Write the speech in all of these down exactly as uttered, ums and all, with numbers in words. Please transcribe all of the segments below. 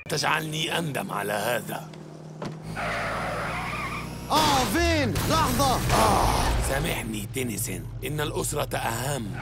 تجعلني أندم على هذا. آه فين؟ لحظة. آه سامحني تينيسن، إن الأسرة أهم.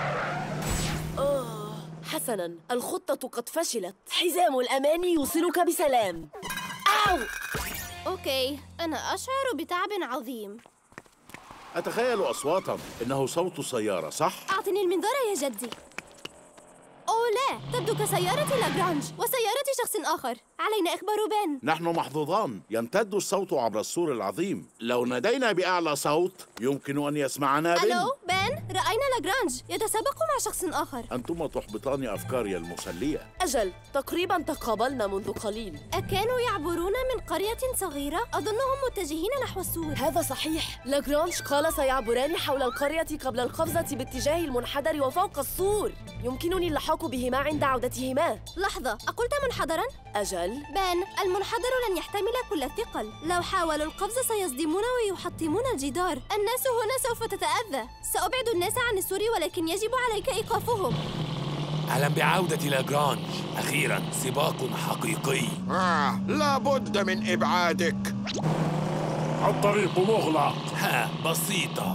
آه حسناً، الخطة قد فشلت. حزام الأمان يوصلك بسلام. أو أوكي، أنا أشعر بتعب عظيم. أتخيل أصواتاً، إنه صوت سيارة، صح؟ أعطني المنظار يا جدي. أوه لا، تبدو كسيارة لاجرانج وسيارة شخص آخر. علينا إخبار بان. نحن محظوظان، يمتد الصوت عبر السور العظيم. لو نادينا بأعلى صوت يمكن أن يسمعنا بن. ألو بان، رأينا لاجرانج يتسابق مع شخص آخر. أنتما تحبطان أفكاري المسلية. أجل، تقريباً تقابلنا منذ قليل. أكانوا يعبرون من قرية صغيرة؟ أظنهم متجهين نحو السور. هذا صحيح، لاجرانج قال سيعبران حول القرية قبل القفزة باتجاه المنحدر وفوق السور. يمكنني اللحاق بهما عند عودتهما. لحظة، أقلت منحدراً؟ أجل بان، المنحدر لن يحتمل كل الثقل. لو حاولوا القفز سيصدمون ويحطمون الجدار. الناس هنا سوف تتأذى. سأبعد الناس عن السور ولكن يجب عليك إيقافهم. أهلا بعودة لاجرانج، أخيراً سباق حقيقي. آه لابد من إبعادك. الطريق مغلق. ها بسيطة،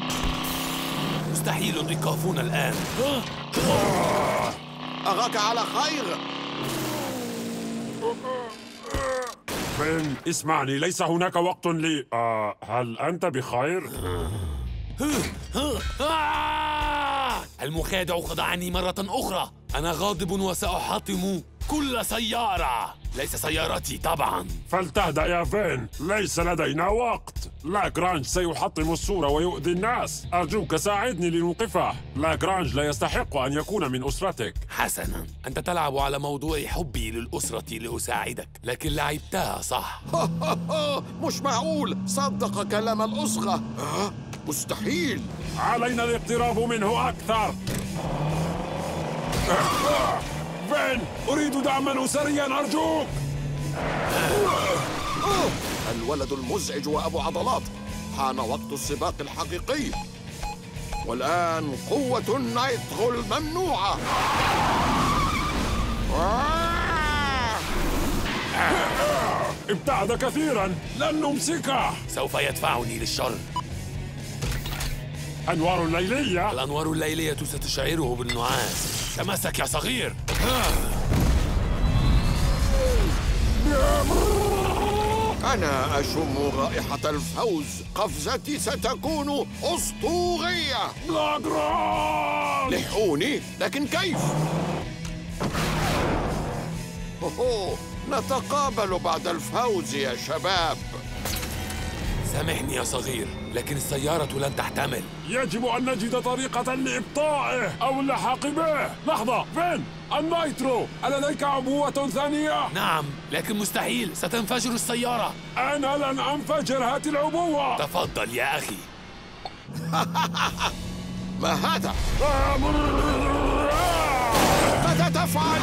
مستحيل إيقافنا الآن. أراك على خير. بن، اسمعني، ليس هناك وقت لي. آه، هل أنت بخير؟ المخادع خدعني مرة أخرى. أنا غاضب وسأحطم كل سيارة، ليس سيارتي طبعاً. فلتهدأ يا فين، ليس لدينا وقت. لاجرانج سيحطم السور ويؤذي الناس. أرجوك ساعدني لنوقفه. لاجرانج لا يستحق أن يكون من أسرتك. حسناً، أنت تلعب على موضوع حبي للأسرة لأساعدك، لكن لعبتها صح. مش معقول، صدق كلام الأصغى. أه؟ مستحيل. علينا الاقتراب منه أكثر. فين، أريد دعماً أسرياً أرجوك. الولد المزعج وأبو عضلات. حان وقت السباق الحقيقي. والآن قوة النايترو الممنوعة. ابتعد كثيراً، لن نمسكه. سوف يدفعني للشر. أنوار الليلية. الأنوار الليلية ستشعره بالنعاس. تمسك يا صغير. أنا أشم رائحة الفوز. قفزتي ستكون أسطورية. لاجرانج، لحقوني، لكن كيف؟ هو نتقابل بعد الفوز يا شباب. سامحني يا صغير، لكن السيارة لن تحتمل. يجب أن نجد طريقة لإبطائه أو اللحاق به. لحظة، فين؟ النايترو، ألديك عبوة ثانية؟ نعم، لكن مستحيل، ستنفجر السيارة. أنا لن أنفجر، هات العبوة. تفضل يا أخي. ما هذا؟ ماذا تفعل؟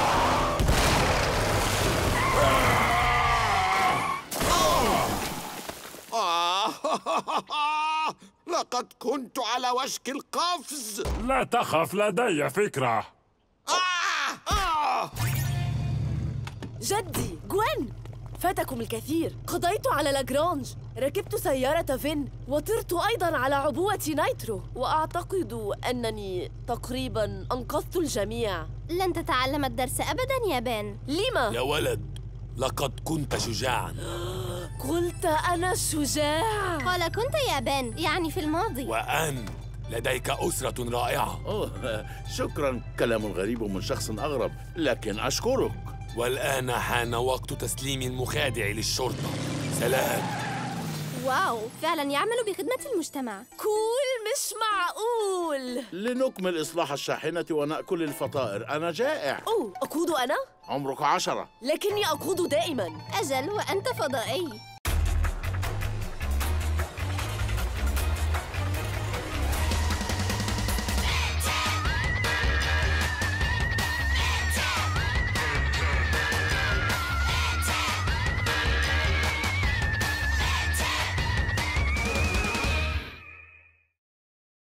لقد كنت على وشك القفز. لا تخف، لدي فكرة. آه! آه! جدي، جوين، فاتكم الكثير. قضيت على لاجرانج، ركبت سيارة فين، وطرت أيضاً على عبوة نايترو، وأعتقد أنني تقريباً أنقذت الجميع. لن تتعلم الدرس أبداً يا بان. لما؟ يا ولد، لقد كنت شجاعاً. قلت أنا شجاع. قال كنت يا بان، يعني في الماضي. وأن لديك أسرة رائعة. أوه، شكراً. كلام غريب من شخص أغرب، لكن أشكرك. والآن حان وقت تسليم المخادع للشرطة. سلام. واو، فعلا يعمل بخدمة المجتمع. كول، مش معقول. لنكمل إصلاح الشاحنة ونأكل الفطائر، أنا جائع. أوه، أقود أنا؟ عمرك عشرة. لكني أقود دائما. أجل، وأنت فضائي.